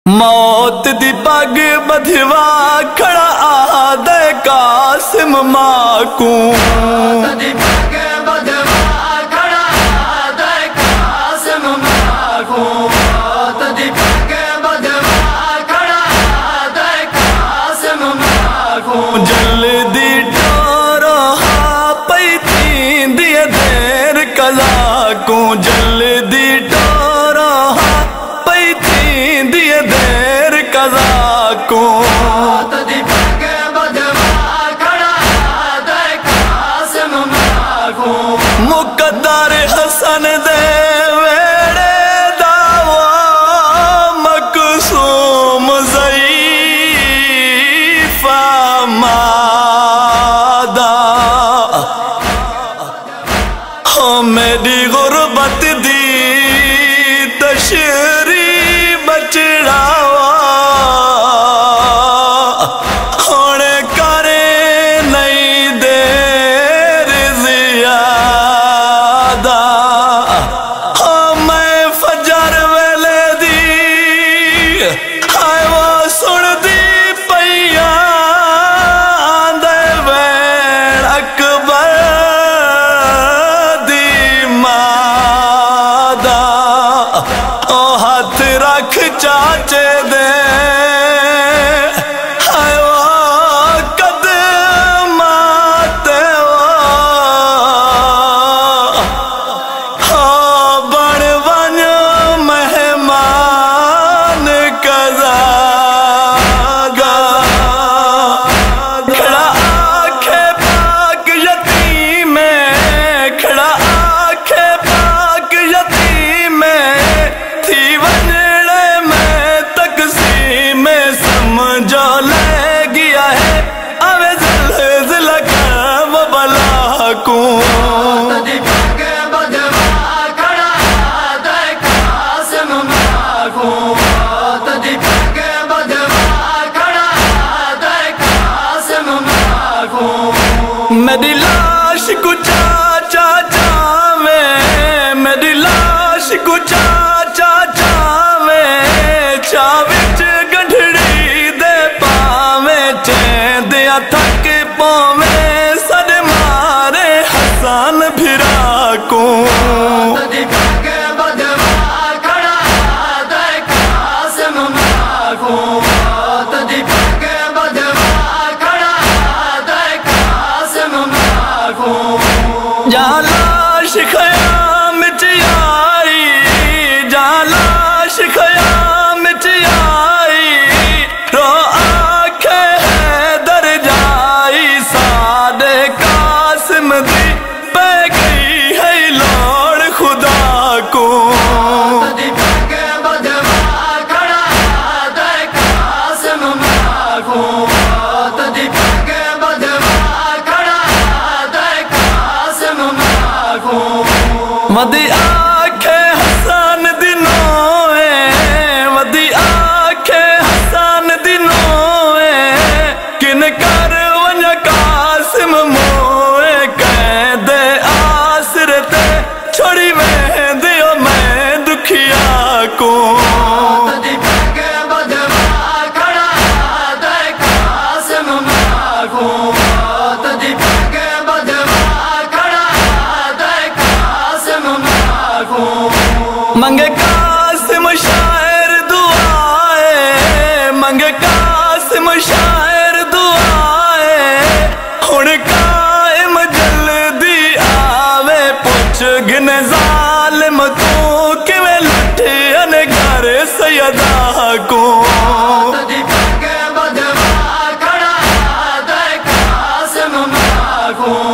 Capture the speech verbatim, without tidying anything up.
मौत दी पग बधवा खड़ा आhdhaey कासिम माकू जल्दी टोरो पई थींदी देर कला को जल्दी टोरो पई थींदी देर कला को मुकद्दर हसन दे वेड़े दावा मकसूम ज़ईफ़ा मादा हो मेरी गुरबत दी तशरी बचड़ावा होने करे नहीं देर ज़ियादा हो मैं फजर वेले दी हाय वो सुन दी पैया आंदे वैन अकबर दी मादा ओ हाथ रख चाचे दे हाय वो कदमाते हो बन बन मेहमान कज़ागा खड़ा आखे पाक यतीम खड़ा आखे पाक यतीम थी वनड़े में तकसीम समझो ले गया है अवे ज़िलज़िला कर वो बला को मेरी लाश को चाचा चावे मेरी लाश को चाचा चावे चाविच गढ़ड़ी दे पावे चेंदिया थक पावे सद मारे हसन फिरा को जा लाश ख़याम च आई जा लाश ख़याम च आई रो आखे हैदर जाई सादे कासिम दी पै गई है लोड़ खुदा को वदी आखे हसन दिनों वदी आखे हसन दिनों किन कर वन कासिम मोए कैदे आसरते छोड़ी मैं दियो मैं दुखिया को मंगे कासिम शायर दुआए मंगे कासिम शायर दुआए हुण कायम जल्दी आवे पुछ गिने जालिम तू किवें लुटियन घर सैयदा को खड़ा आhdhaey कासिम माकू